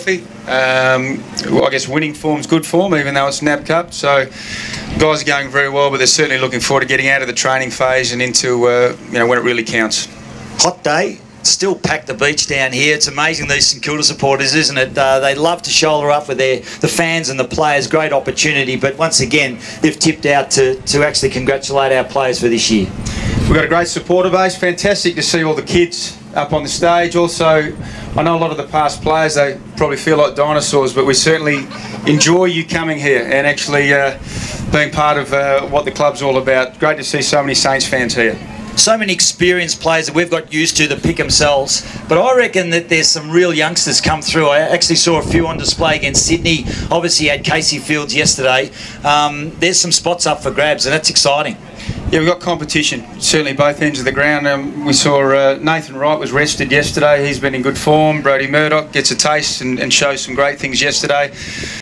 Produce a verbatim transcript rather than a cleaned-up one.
healthy. Um, well, I guess winning form's good form, even though it's N A B Cup. So guys are going very well, but they're certainly looking forward to getting out of the training phase and into uh, you know, when it really counts. Hot day. Still packed the beach down here. It's amazing, these St Kilda supporters, isn't it? Uh, they love to shoulder up with their the fans and the players. Great opportunity, but once again, they've tipped out to, to actually congratulate our players for this year. We've got a great supporter base. Fantastic to see all the kids up on the stage. Also, I know a lot of the past players, they probably feel like dinosaurs, but we certainly enjoy you coming here and actually uh, being part of uh, what the club's all about. Great to see so many Saints fans here. So many experienced players that we've got used to that pick themselves, but I reckon that there's some real youngsters come through. I actually saw a few on display against Sydney. Obviously had Casey Fields yesterday. Um, there's some spots up for grabs, and that's exciting. Yeah, we've got competition, certainly both ends of the ground. Um, we saw uh, Nathan Wright was rested yesterday. He's been in good form. Brodie Murdoch gets a taste and, and shows some great things yesterday.